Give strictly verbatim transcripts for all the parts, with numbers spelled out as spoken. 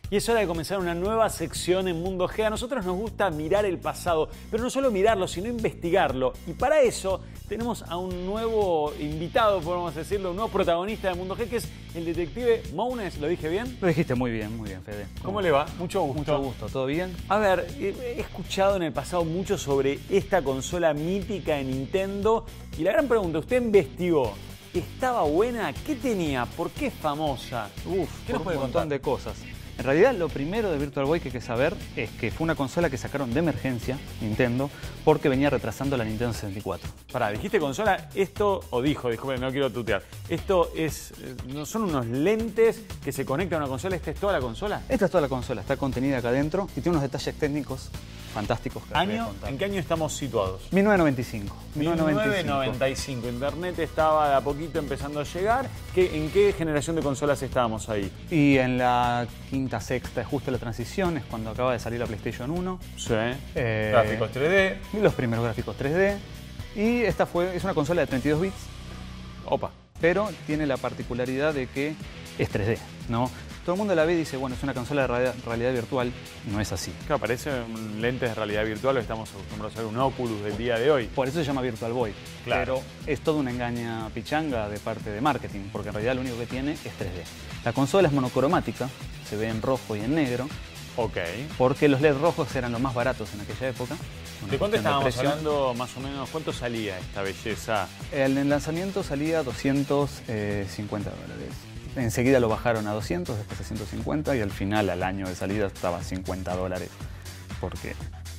Y es hora de comenzar una nueva sección en Mundo G. A nosotros nos gusta mirar el pasado, pero no solo mirarlo, sino investigarlo. Y para eso tenemos a un nuevo invitado, podemos decirlo, un nuevo protagonista de Mundo G, que es el detective Mounes. ¿Lo dije bien? Lo dijiste muy bien, muy bien, Fede. ¿Cómo, ¿Cómo le va? Mucho gusto. Mucho gusto, ¿todo bien? A ver, he escuchado en el pasado mucho sobre esta consola mítica de Nintendo. Y la gran pregunta, ¿usted investigó? ¿Estaba buena? ¿Qué tenía? ¿Por qué es famosa? Uf, ¿qué nos puede un contar? montón de cosas. En realidad, lo primero de Virtual Boy que hay que saber es que fue una consola que sacaron de emergencia, Nintendo, porque venía retrasando la Nintendo sesenta y cuatro. Pará, dijiste consola, esto, o dijo, disculpe, no quiero tutear. Esto es, no son unos lentes que se conectan a una consola, ¿esta es toda la consola? Esta es toda la consola, está contenida acá adentro y tiene unos detalles técnicos fantásticos. Que ¿Año? ¿En qué año estamos situados? mil novecientos noventa y cinco. mil novecientos noventa y cinco. Internet estaba de a poquito empezando a llegar. ¿Qué, ¿En qué generación de consolas estábamos ahí? Y en la quinta, sexta, es justo la transición, es cuando acaba de salir la PlayStation uno. Sí. Eh, Gráficos tres D. Y los primeros gráficos tres D. Y esta fue, es una consola de treinta y dos bits. Opa. Pero tiene la particularidad de que es tres D, ¿no? Todo el mundo la ve y dice, bueno, es una consola de realidad, realidad virtual. No es así. Claro, parece un lentes de realidad virtual, o estamos acostumbrados a ver un Oculus del día de hoy. Por eso se llama Virtual Boy. Claro. Pero es toda una engaña pichanga de parte de marketing, porque en realidad lo único que tiene es tres D. La consola es monocromática, se ve en rojo y en negro. Ok. Porque los L E D rojos eran los más baratos en aquella época. ¿De cuánto estábamos hablando más o menos? ¿Cuánto salía esta belleza? El lanzamiento salía a doscientos cincuenta dólares. Enseguida lo bajaron a doscientos, después a ciento cincuenta y al final, al año de salida, estaba a cincuenta dólares. Porque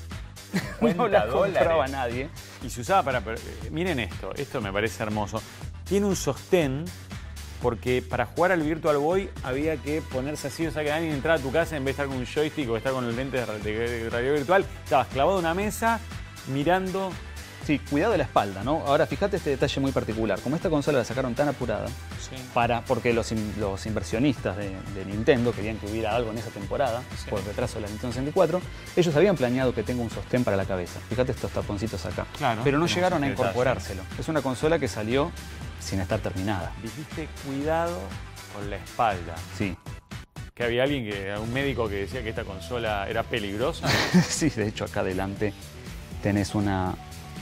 no la compraba nadie. Y se usaba para... Miren esto, esto me parece hermoso. Tiene un sostén, porque para jugar al Virtual Boy había que ponerse así, o sea que alguien entraba a tu casa en vez de estar con un joystick o estar con el lente de realidad virtual, estabas clavado en una mesa mirando... Sí, cuidado de la espalda, ¿no? Ahora, fíjate este detalle muy particular. Como esta consola la sacaron tan apurada, sí. para, porque los, in, los inversionistas de, de Nintendo querían que hubiera algo en esa temporada, sí. por el retraso de la Nintendo sesenta y cuatro, ellos habían planeado que tenga un sostén para la cabeza. Fíjate estos taponcitos acá. Claro, pero no llegaron a incorporárselo. Es una consola que salió sin estar terminada. Dijiste cuidado con la espalda. Sí. Que había alguien, que un médico que decía que esta consola era peligrosa. Sí, de hecho acá adelante tenés una...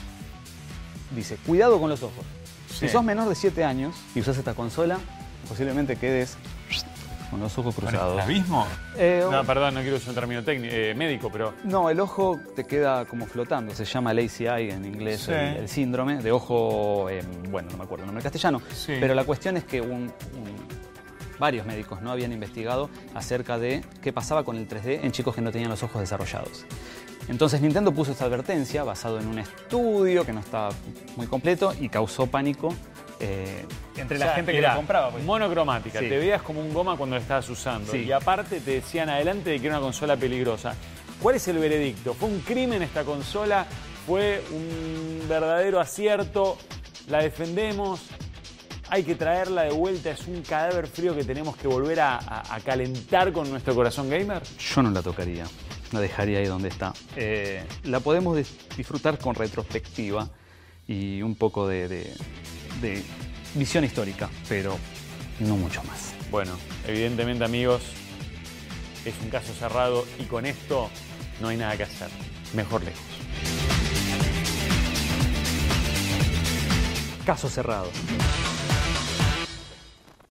Dice, cuidado con los ojos. Sí. Si sos menor de siete años y usás esta consola, posiblemente quedes con los ojos cruzados. ¿El abismo? Eh, no, perdón, no quiero usar un término técnico, eh, médico, pero... No, el ojo te queda como flotando. Se llama lazy eye en inglés, sí. el, el síndrome de ojo, eh, bueno, no me acuerdo el nombre en castellano. Sí. Pero la cuestión es que un, un, varios médicos no habían investigado acerca de qué pasaba con el tres D en chicos que no tenían los ojos desarrollados. Entonces Nintendo puso esta advertencia basado en un estudio que no estaba muy completo y causó pánico eh, entre la o sea, gente que la compraba. Pues. Monocromática, sí. Te veías como un goma cuando la estabas usando. Sí. Y aparte te decían adelante de que era una consola peligrosa. ¿Cuál es el veredicto? ¿Fue un crimen esta consola? ¿Fue un verdadero acierto? ¿La defendemos? ¿Hay que traerla de vuelta? ¿Es un cadáver frío que tenemos que volver a, a, a calentar con nuestro corazón gamer? Yo no la tocaría. La dejaría ahí donde está. Eh, la podemos disfrutar con retrospectiva y un poco de, de, de visión histórica, pero no mucho más. Bueno, evidentemente, amigos, es un caso cerrado y con esto no hay nada que hacer. Mejor lejos. Caso cerrado.